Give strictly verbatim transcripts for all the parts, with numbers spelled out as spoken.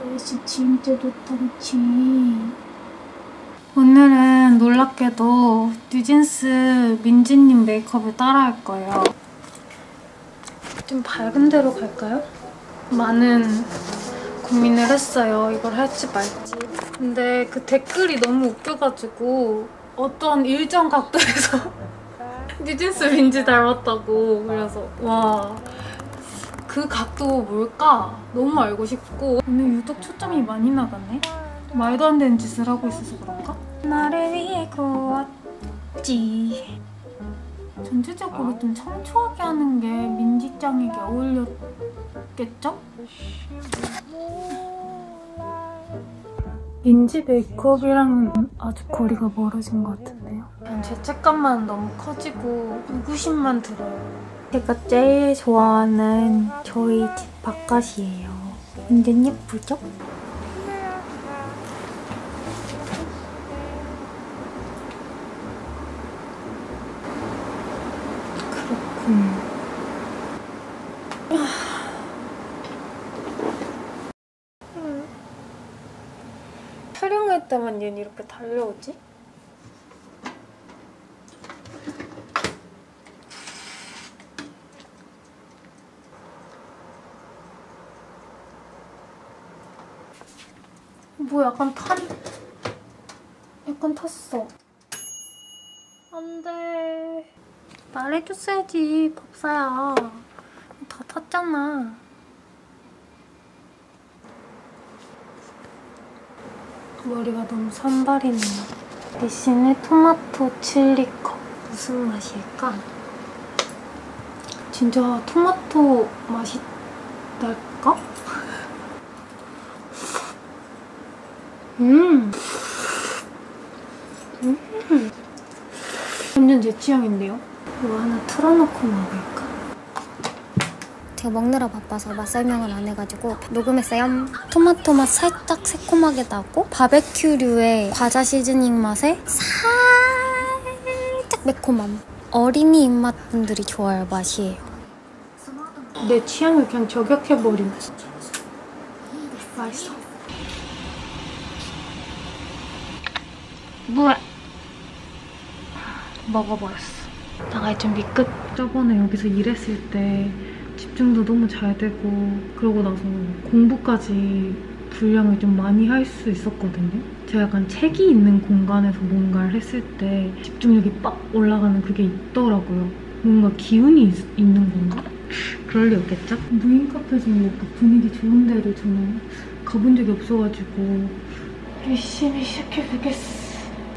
날씨 진짜 좋다그치. 오늘은 놀랍게도 뉴진스 민지님 메이크업을 따라할 거예요. 좀 밝은 데로 갈까요? 많은 고민을 했어요. 이걸 할지 말지. 근데 그 댓글이 너무 웃겨가지고 어떤 일정 각도에서 뉴진스 민지 닮았다고. 그래서 와, 그 각도 뭘까? 너무 알고 싶고. 오늘 유독 초점이 많이 나가네? 말도 안 되는 짓을 하고 있어서 그런가? 나를 위해 구웠지. 전체적으로 좀 청초하게 하는 게 민지짱에게 어울렸겠죠? 민지 메이크업이랑은 아주 거리가 멀어진 것 같은데요. 그냥 죄책감만 너무 커지고 의구심만 들어요. 제가 제일 좋아하는 저희 집 바깥이에요. 완전 예쁘죠? 그렇군. 촬영할 때만 얘는 이렇게 달려오지? 뭐 약간 탄... 약간 탔어. 안 돼. 말해줬어야지, 법사야. 다 탔잖아. 머리가 너무 산발이네요. 대신에 토마토 칠리 컵. 무슨 맛일까? 진짜 토마토 맛이 날까? 음! 음! 완전 제 취향인데요? 이거 하나 틀어놓고 먹을까? 제가 먹느라 바빠서 맛 설명을 안 해가지고 녹음했어요. 토마토 맛 살짝 새콤하게 나고 바베큐류의 과자 시즈닝 맛에 살짝 매콤함. 어린이 입맛 분들이 좋아할 맛이에요. 내 취향을 그냥 저격해버린 맛있어. 뭐야? 먹어버렸어. 나갈 준비 끝. 저번에 여기서 일했을 때 집중도 너무 잘 되고 그러고 나서 공부까지 분량을 좀 많이 할 수 있었거든요. 제가 약간 책이 있는 공간에서 뭔가를 했을 때 집중력이 빡 올라가는 그게 있더라고요. 뭔가 기운이 있, 있는 건가? 그럴 리 없겠죠? 무인 카페 중에 약간 분위기 좋은 데를 저는 가본 적이 없어가지고 열심히 시작해보겠어.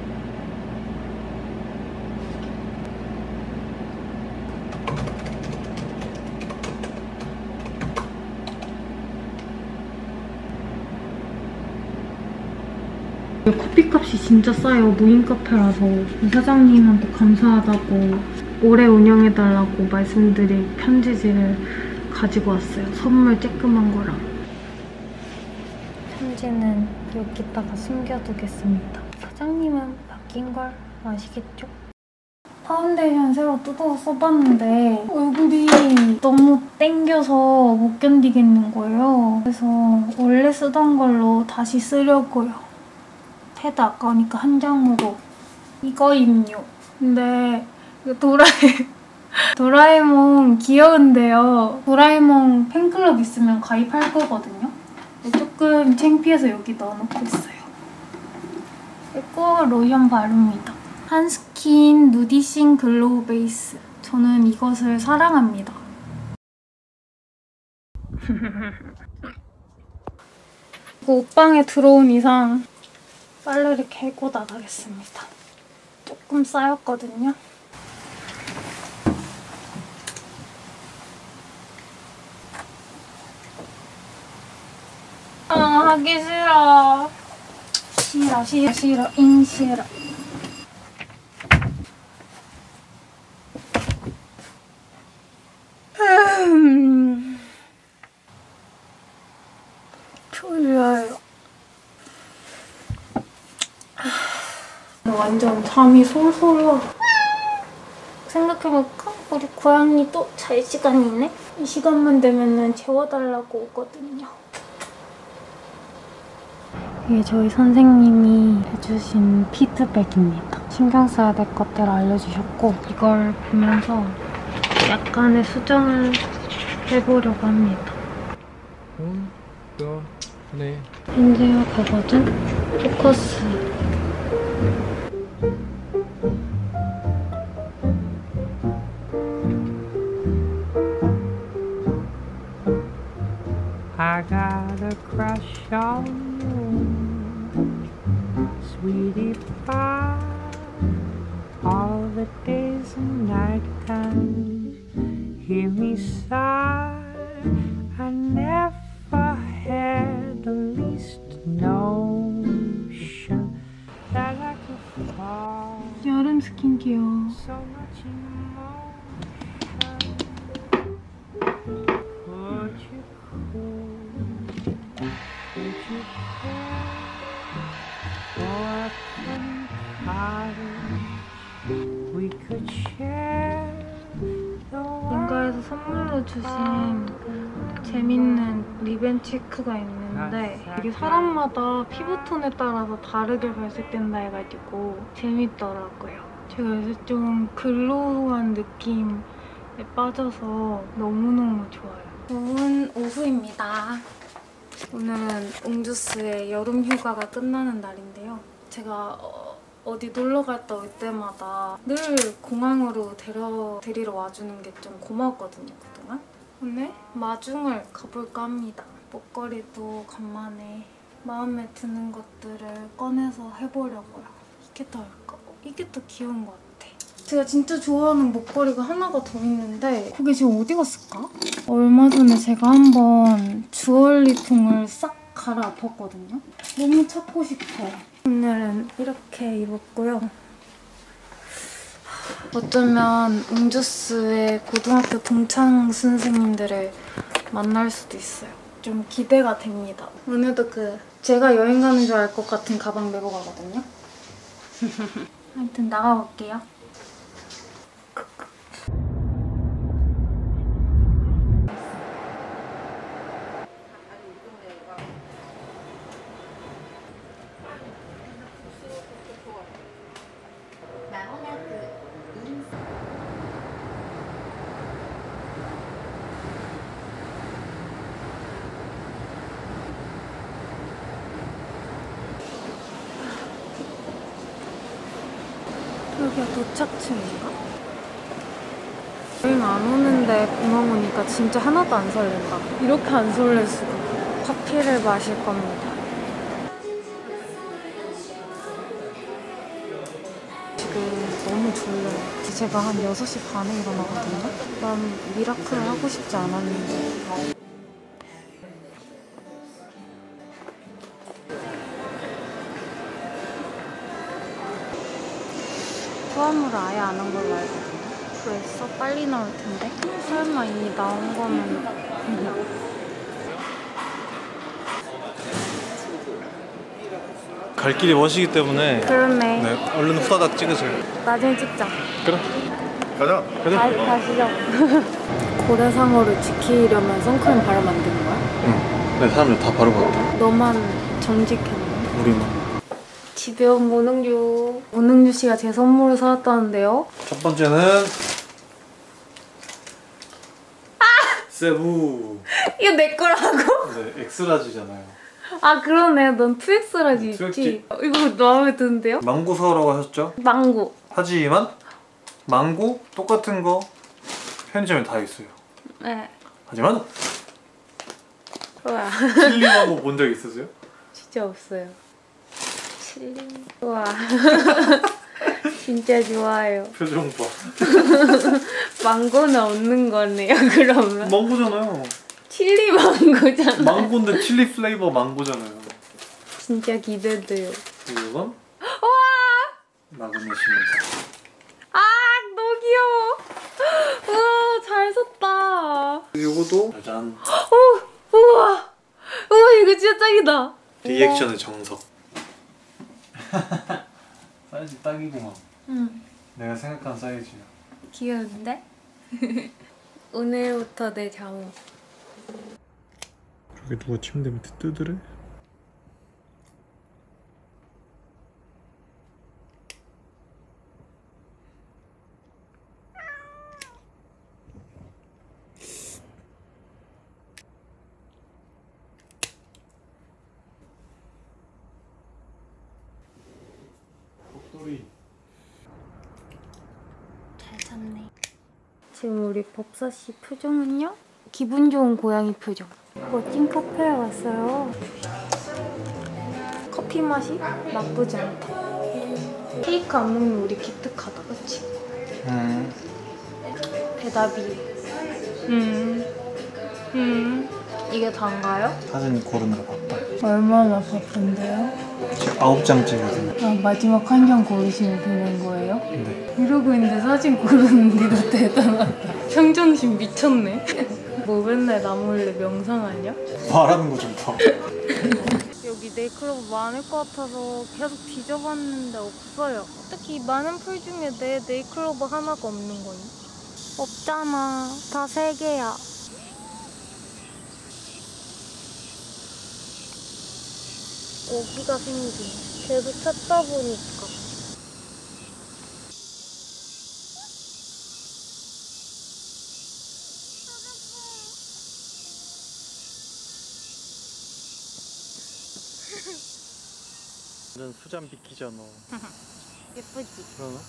커피값이 진짜 싸요. 무인 카페라서. 사장님한테 감사하다고 오래 운영해달라고 말씀드릴 편지지를 가지고 왔어요. 선물 쬐끄만 거랑. 편지는 여기다가 숨겨두겠습니다. 사장님은 바뀐 걸 아시겠죠? 파운데이션 새로 뜯어서 써봤는데 얼굴이 너무 땡겨서 못 견디겠는 거예요. 그래서 원래 쓰던 걸로 다시 쓰려고요. 패드 아까우니까 한 장으로. 이거임요. 근데 이거 도라에, 도라에몽 귀여운데요. 도라에몽 팬클럽 있으면 가입할 거거든요. 조금 창피해서 여기 넣어놓고 있어요. 그리고 로션 바릅니다. 한스킨 누디싱 글로우 베이스. 저는 이것을 사랑합니다. 옷방에 들어온 이상 빨래를 개고 나가겠습니다. 조금 쌓였거든요. 아, 하기 싫어. 싫어, 싫어, 싫어, 잉 싫어. 음... 졸려요. 완전 잠이 솔솔 와. 생각해볼까? 우리 고양이 또 잘 시간이네? 이 시간만 되면은 재워달라고 오거든요. 이게 저희 선생님이 해주신 피드백입니다. 신경 써야 될 것들을 알려주셨고 이걸 보면서 약간의 수정을 해보려고 합니다. 응? 뼈, 네. 인제어 가거든? 포커스. I got a crush on you, sweetie pie. All the days and night times, hear me sigh. I never had the least notion that I could fall. 여름 스킨케어. So much emotion. Would you cool? Would you care for a funny cottage we could share? 인가에서 선물로 주신 재밌는 리벤 치크가 있는데 이게 사람마다 피부톤에 따라서 다르게 발색된다 해가지고 재밌더라고요. 제가 요새 좀 글로우한 느낌에 빠져서 너무너무 좋아요. 좋은 오후입니다. 오늘은 옹주스의 여름 휴가가 끝나는 날인데요. 제가 어, 어디 놀러 갔다 올 때마다 늘 공항으로 데려, 데리러 와주는 게 좀 고마웠거든요, 그동안. 오늘 마중을 가볼까 합니다. 목걸이도 간만에 마음에 드는 것들을 꺼내서 해보려고요. 이게 더 할까? 이게 더 귀여운 것 같아. 제가 진짜 좋아하는 목걸이가 하나가 더 있는데 그게 지금 어디 갔을까? 얼마 전에 제가 한번 주얼리통을 싹 갈아엎었거든요. 너무 찾고 싶어요. 오늘은 이렇게 입었고요. 어쩌면 옹주스의 고등학교 동창 선생님들을 만날 수도 있어요. 좀 기대가 됩니다. 오늘도 그 제가 여행 가는 줄 알 것 같은 가방 메고 가거든요. 하여튼 나가볼게요. 여기가 도착층인가? 여행 안 오는데 공항 오니까 진짜 하나도 안 설렌다. 이렇게 안 설렐 수가. 커피를 마실 겁니다. 지금 너무 졸려요. 제가 한 여섯 시 반에 일어나거든요. 난 미라클을 하고 싶지 않았는데. 수화물을 아예 안 한 걸로 알거든요. 그래서 빨리 나올 텐데. 설마 이미 나온 거면. 갈 길이 먼시기 때문에 그러네. 네, 얼른 후다닥 찍으세요. 나중에 찍자. 그래. 가자. 가자. 가, 가시죠. 고래상어를 지키려면 선크림 바르면 안 되는 거야? 응. 네, 사람들 다 바르고 왔다. 너만 정직했네. 우리만. 집에 온 모능류. 모능류 씨가 제 선물을 사왔다는데요. 첫 번째는 아! 세부. 이거 내 거라고? 네, 엑스라지잖아요. 아 그러네. 넌 투엑스라지 투 엑스. 있지? 이거 마음에 드는데요? 망고 사오라고 하셨죠? 망고. 하지만 망고 똑같은 거 편의점에 다 있어요. 네. 하지만 좋아. 칠리 망고 본 적 있으세요? 진짜 없어요. 칠리. 좋아. 진짜 좋아요. 표정 봐. 망고는 없는 거네요, 그러면. 망고잖아요. 칠리 망고잖아. 망고인데 칠리 플레이버 망고잖아요. 진짜 기대돼요. 이건 와! 나그네십니다. 아, 너무 귀여워. 우와, 잘 샀다. 이거도 짜잔. 오, 우와. 우와, 이거 진짜 짱이다. 리액션의 정석. 사이즈 딱이구만. 응. 내가 생각한 사이즈야. 귀여운데? 오늘부터 내 잠옷. 저기 누가 침대 밑에 뜨더래? 지금 우리 법사씨 표정은요? 기분 좋은 고양이 표정. 멋진 카페에 왔어요. 커피 맛이 나쁘지 않다. 케이크 안 먹는 우리 기특하다, 그치? 음. 대답이 음, 음. 이게 다인가요? 사진 고르느라 바빠. 얼마나 바쁜데요? 지금 아홉 장 찍거든요. 아, 마지막 한 장 고르시면 되는 거예요? 네. 이러고 있는데 사진 고르는데도 대단하다. 평정심 미쳤네. 뭐 맨날 나 몰래 명상하냐? 말하는 거 좀 봐. 여기 네이클로버 많을 것 같아서 계속 뒤져봤는데 없어요. 어떻게 이 많은 풀 중에 내 네이클로버 하나가 없는 거니? 없잖아. 다 세 개야. 오기가 생기네. 계속 찾다 보니까. 완전 수잔 비키잖아. 예쁘지? 그러나?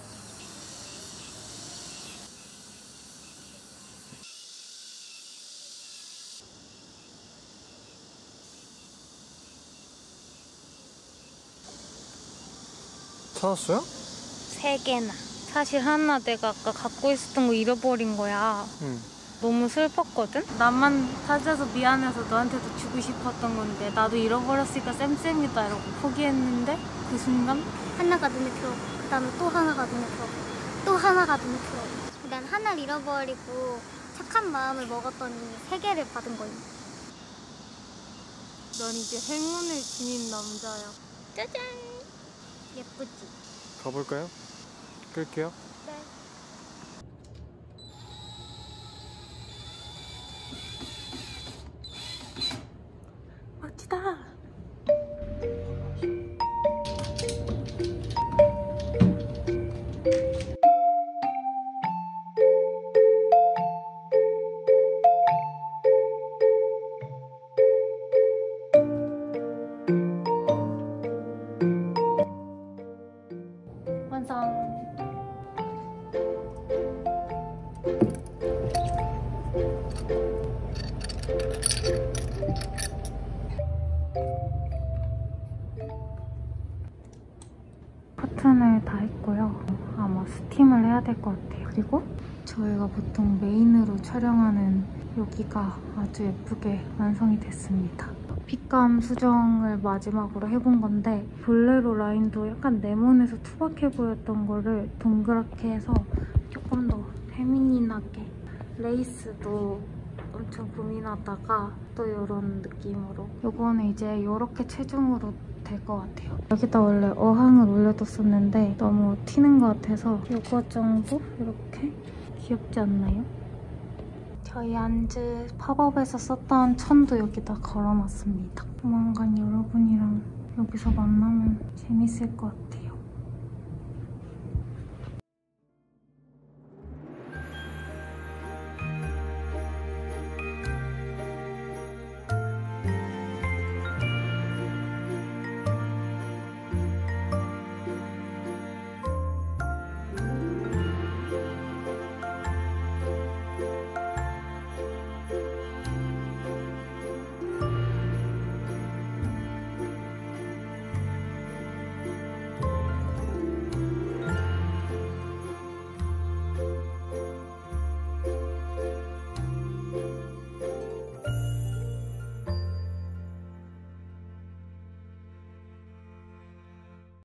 찾았어요? 세 개나. 사실 하나 내가 아까 갖고 있었던 거 잃어버린 거야. 응. 너무 슬펐거든? 나만 찾아서 미안해서 너한테도 주고 싶었던 건데 나도 잃어버렸으니까 쌤쌤이다 이러고 포기했는데 그 순간 하나가 눈에 들어오고 그 다음에 또 하나가 눈에 들어오고 또 하나가 눈에 들어오고 난 하나를 잃어버리고 착한 마음을 먹었더니 세 개를 받은 거임. 넌 이제 행운을 지닌 남자야. 짜잔! 예쁘지? 가볼까요? 끌게요. 네. 멋지다. 완성. 커튼을 다 했고요. 아마 스팀을 해야 될 것 같아요. 그리고 저희가 보통 메인으로 촬영하는 여기가 아주 예쁘게 완성이 됐습니다. 핏감 수정을 마지막으로 해본 건데 볼레로 라인도 약간 네모내서 투박해 보였던 거를 동그랗게 해서 조금 더 페미닌하게, 레이스도 엄청 고민하다가 또 이런 느낌으로, 요거는 이제 이렇게 체중으로 될 것 같아요. 여기다 원래 어항을 올려뒀었는데 너무 튀는 것 같아서 요거 정도? 이렇게? 귀엽지 않나요? 저희 안즈 팝업에서 썼던 천도 여기다 걸어놨습니다. 조만간 여러분이랑 여기서 만나면 재밌을 것 같아요.